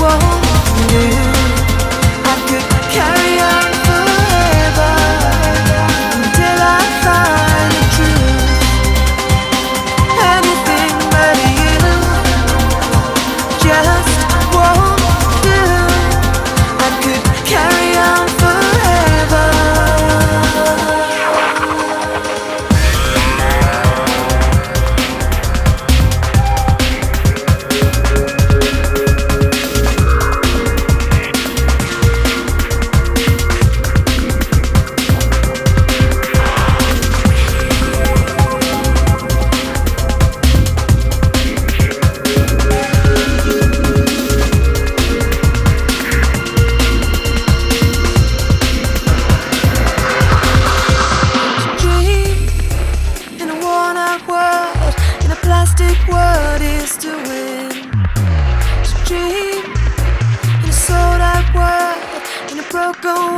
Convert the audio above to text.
won't do. I could carry on forever until I find the truth. Anything but you just won't do. I could carry on forever. What is to win? To dream in a sold out world, in a broken